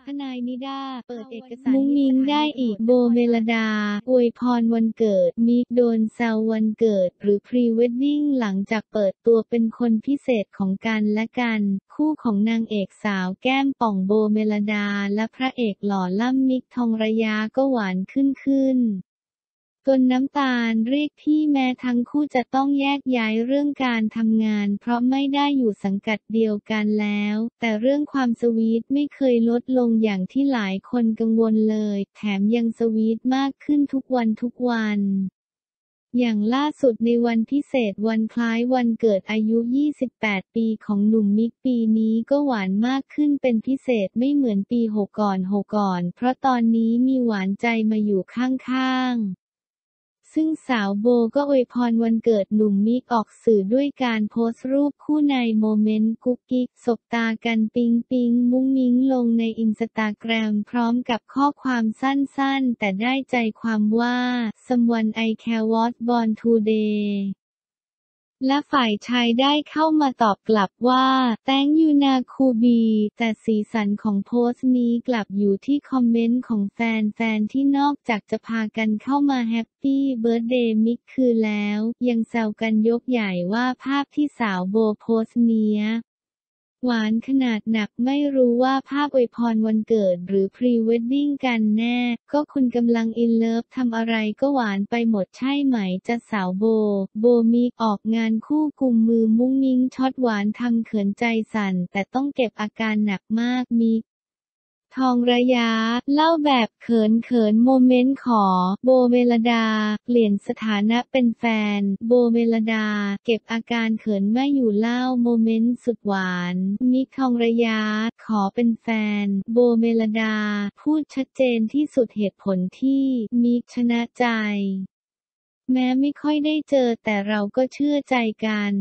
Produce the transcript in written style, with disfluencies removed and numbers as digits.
ทนายนิด้าเปิดเอกสารมุ้งมิ้งได้อีกโบเมลดาอวยพรวันเกิดมิกโดนแซววันเกิดหรือพรีเวดดิ้งหลังจากเปิดตัวเป็นคนพิเศษของกันและกันคู่ของนางเอกสาวแก้มป่องโบเมลดาและพระเอกหล่อล่ำมิกทองระยะก็หวานขึ้นจนน้ำตาลเรียกพี่แม้ทั้งคู่จะต้องแยกย้ายเรื่องการทำงานเพราะไม่ได้อยู่สังกัดเดียวกันแล้วแต่เรื่องความสวีทไม่เคยลดลงอย่างที่หลายคนกังวลเลยแถมยังสวีทมากขึ้นทุกวันอย่างล่าสุดในวันพิเศษวันคล้ายวันเกิดอายุ 28 ปีของหนุ่มมิกปีนี้ก็หวานมากขึ้นเป็นพิเศษไม่เหมือนปี6ก่อนเพราะตอนนี้มีหวานใจมาอยู่ข้างๆซึ่งสาวโบก็อวยพรวันเกิดหนุ่มมิกออกสื่อด้วยการโพสต์รูปคู่ในโมเมนต์กุ๊กกิ๊กสบตากันปิ๊งมุ้งมิ้งลงในอินสตาแกรมพร้อมกับข้อความสั้นๆแต่ได้ใจความว่า Someone I care was born today และฝ่ายชายได้เข้ามาตอบกลับว่า Thank you นาคูบีแต่สีสันของโพสต์นี้กลับอยู่ที่คอมเมนต์ของแฟนๆที่นอกจากจะพากันเข้ามาแฮปปี้เบิร์ธเดย์มิกคือแล้วยังแซวกันยกใหญ่ว่าภาพที่สาวโบโพสต์เนี้ยหวานขนาดหนักไม่รู้ว่าภาพอวยพรวันเกิดหรือพรีเวดดิ้งกันแน่ก็คุณกำลังอินเลิฟทำอะไรก็หวานไปหมดใช่ไหมจะสาวโบมิกออกงานคู่กุมมือมุ้งมิ้งช็อตหวานทำเขินใจสั่นแต่ต้องเก็บอาการหนักมากมิกทองระยะเล่าแบบเขินโมเมนต์ขอโบเมลดาเปลี่ยนสถานะเป็นแฟนโบเมลดาเก็บอาการเขินไม่อยู่เล่าโมเมนต์สุดหวานมิกทองระยะขอเป็นแฟนโบเมลดาพูดชัดเจนที่สุดเหตุผลที่มิกชนะใจแม้ไม่ค่อยได้เจอแต่เราก็เชื่อใจกัน